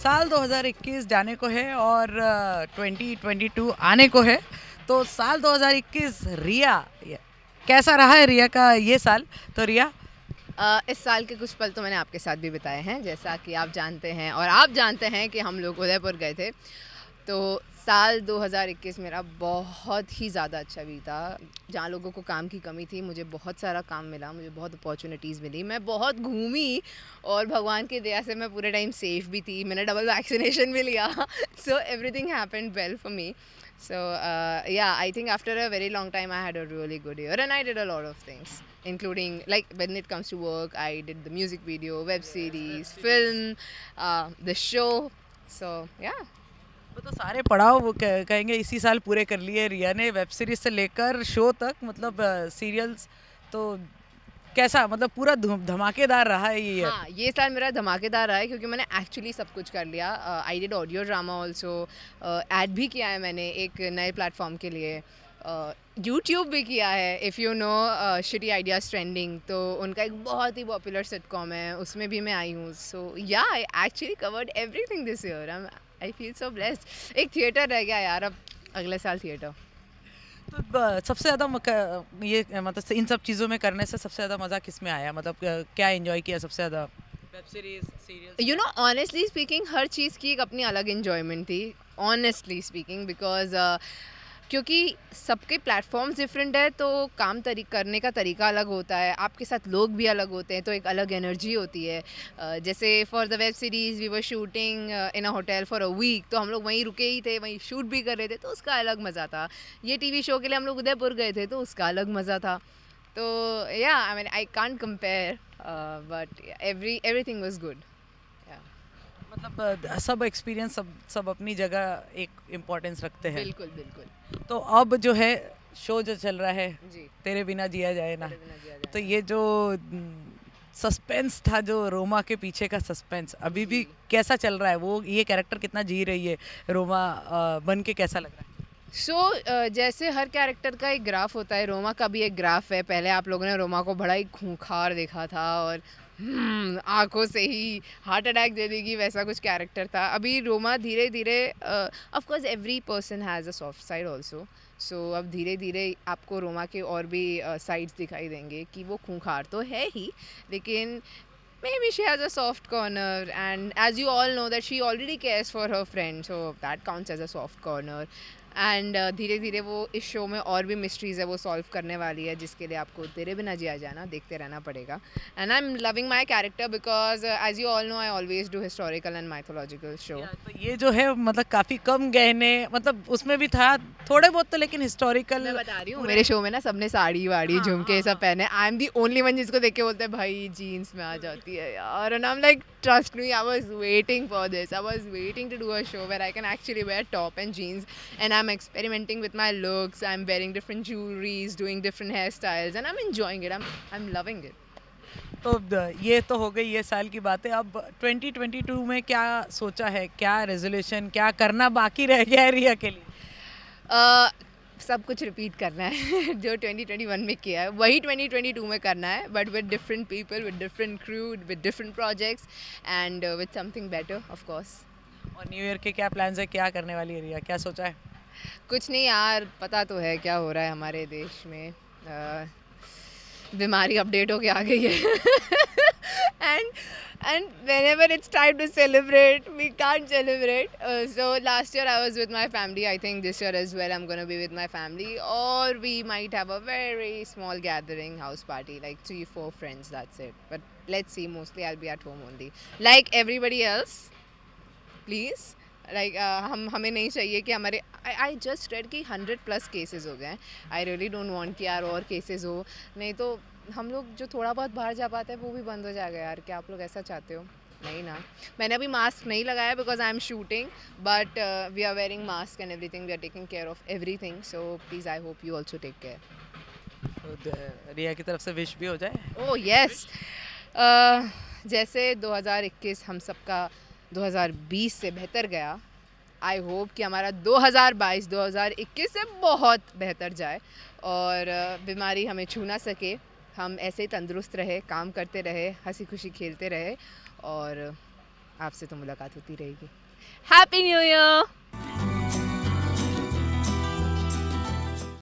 साल 2021 जाने को है और 2022 आने को है। तो साल 2021 रिया, कैसा रहा है रिया का ये साल? तो रिया, इस साल के कुछ पल तो मैंने आपके साथ भी बिताए हैं, जैसा कि आप जानते हैं और आप जानते हैं कि हम लोग उदयपुर गए थे। तो साल 2021 मेरा बहुत ही ज़्यादा अच्छा बीता। जहाँ लोगों को काम की कमी थी, मुझे बहुत सारा काम मिला, मुझे बहुत अपॉर्चुनिटीज़ मिली, मैं बहुत घूमी और भगवान की दया से मैं पूरे टाइम सेफ़ भी थी। मैंने डबल वैक्सीनेशन भी लिया so everything happened well for me. So yeah, I think after a very long time I had a really good year and I did a lot of things, including like when it comes to work, I did the music video, web series, film, the show. So yeah. वो तो सारे पड़ाव वो कहेंगे इसी साल पूरे कर लिए रिया ने, वेब सीरीज से लेकर शो तक, मतलब सीरियल्स। तो कैसा, मतलब पूरा धमाकेदार रहा है ये? हाँ, ये साल मेरा धमाकेदार रहा है क्योंकि मैंने एक्चुअली सब कुछ कर लिया. I did audio drama also, ad भी किया है मैंने एक नए प्लेटफॉर्म के लिए, यूट्यूब भी किया है. If you know shitty ideas trending, तो उनका एक बहुत ही पॉपुलर सिटकॉम है, उसमें भी मैं आई हूँ. So yeah I actually covered everything this year. I feel so blessed. एक थिएटर रह गया यार, अब अगले साल थिएटर. तो सबसे ज़्यादा ये मतलब इन सब चीज़ों में करने से सबसे ज़्यादा मज़ा किस में आया? मतलब क्या एंजॉय किया सबसे ज़्यादा? Web series, serials? You know, honestly speaking, हर चीज़ की एक अपनी अलग इन्जॉयमेंट थी. ऑनेस्टली स्पीकिंग, बिकॉज क्योंकि सबके प्लेटफॉर्म्स डिफरेंट है, तो काम करने का तरीका अलग होता है, आपके साथ लोग भी अलग होते हैं, तो एक अलग एनर्जी होती है. जैसे for the web series we were shooting in a hotel for a week, तो हम लोग वहीं रुके ही थे, वहीं शूट भी कर रहे थे, तो उसका अलग मज़ा था. ये टीवी शो के लिए हम लोग उदयपुर गए थे, तो उसका अलग मज़ा था. तो yeah I mean I can't compare, but everything was good. मतलब सब एक्सपीरियंस, सब अपनी जगह एक इम्पोर्टेंस रखते हैं. बिल्कुल बिल्कुल. तो अब जो है शो जो चल रहा है, जी. तेरे बिना जिया जाए ना, तेरे बिना जिया जाए. तो ये जो सस्पेंस था, जो रोमा के पीछे का सस्पेंस अभी भी कैसा चल रहा है? वो ये कैरेक्टर कितना जी रही है रोमा बन के, कैसा लग रहा है? सो जैसे हर कैरेक्टर का एक ग्राफ होता है, रोमा का भी एक ग्राफ है. पहले आप लोगों ने रोमा को बड़ा ही खूंखार देखा था और आंखों से ही हार्ट अटैक दे देगी, वैसा कुछ कैरेक्टर था. अभी रोमा धीरे धीरे, of course every person has a soft side also. So अब धीरे धीरे आपको रोमा के और भी साइड्स दिखाई देंगे कि वो खूंखार तो है ही, लेकिन maybe she has a soft corner, and as you all know that she already cares for her friend, so that counts as a soft corner. And धीरे धीरे वो इस शो में और भी मिस्ट्रीज़ है वो सॉल्व करने वाली है, जिसके लिए आपको तेरे बिना जिया जाना देखते रहना पड़ेगा. And I am loving my character because as you all know I always do historical and mythological show. तो ये जो है मतलब काफ़ी कम गहने, मतलब उसमें भी था थोड़े बहुत तो, लेकिन हिस्टोरिकल. मैं बता रही हूँ, मेरे शो में ना सबने साड़ी वाड़ी झुमके सब पहने. I am the only one जिसको देख के बोलते हैं भाई जीन्स में आ जाती है यार. And I am like, trust me, I was waiting for this. I was waiting to do a show where I can actually wear top and jeans, and I'm experimenting with my looks. I'm wearing different jewelries, doing different hairstyles, and I'm enjoying it. I'm loving it. तो ये तो हो गई ये साल की बातें. अब 2022 में क्या सोचा है? क्या रेजोल्यूशन, क्या करना बाकी रह गया है रिया के लिए? सब कुछ रिपीट करना है जो 2021 में किया है वही 2022 में करना है, but with different people, with different crew, with different projects, and with something better of course. और न्यू ईयर के क्या प्लान्स है? क्या करने वाली है रिया? क्या सोचा है? कुछ नहीं यार, पता तो है क्या हो रहा है हमारे देश में. बीमारी अपडेट होके आ गई है and whenever it's time to celebrate, we can't celebrate. So last year I was with my family. I think this year as well I'm going to be with my family, or we might have a very small gathering, house party, like 3-4 friends, that's it. But let's see, mostly I'll be at home only like everybody else. Please, like हमें नहीं चाहिए कि हमारे I just read कि 100+ cases हो गए हैं. I really don't want कि यार और केसेस हो, नहीं तो हम लोग जो थोड़ा बहुत बाहर जा पाते हैं वो भी बंद हो जाएगा यार. क्या आप लोग ऐसा चाहते हो? नहीं ना. मैंने अभी मास्क नहीं लगाया because I am shooting, but we are wearing mask and everything. We are taking care of everything, so please I hope you also take care. तो रिया की तरफ से विश भी हो जाए. Oh yes. जैसे 2021 हम सबका 2020 से बेहतर गया, आई होप कि हमारा 2022 2021 से बहुत बेहतर जाए और बीमारी हमें छू ना सके. हम ऐसे ही तंदुरुस्त रहे, काम करते रहे, हंसी खुशी खेलते रहे, और आपसे तो मुलाकात होती रहेगी. Happy new year.